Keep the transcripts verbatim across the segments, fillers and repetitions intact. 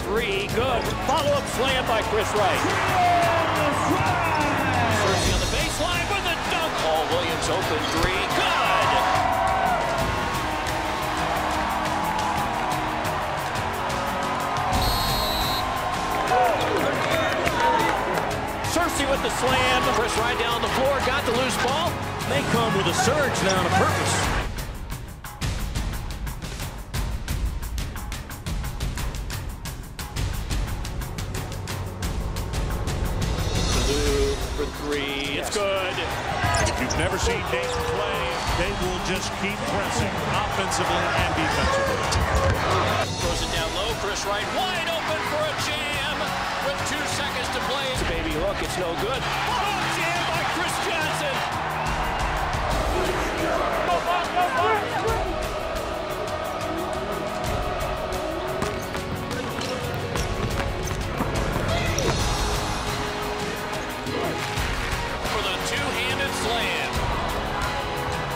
three, good. Follow-up slam by Chris Wright. Searcy on the baseline with a dunk. Paul Williams open three, good. Searcy with the slam. Chris Wright down the floor, got the loose ball. They come with a surge now on purpose. For three, it's good. If you've never seen Dayton play, they will just keep pressing offensively and defensively. Throws it down low, Chris Wright wide open for a jam with two seconds to play. It's a baby hook, it's no good. Oh, jam by Chris Johnson. Go, go, go, go.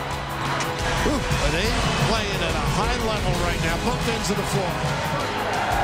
Ooh, are they playing at a high level right now? Both ends of the floor.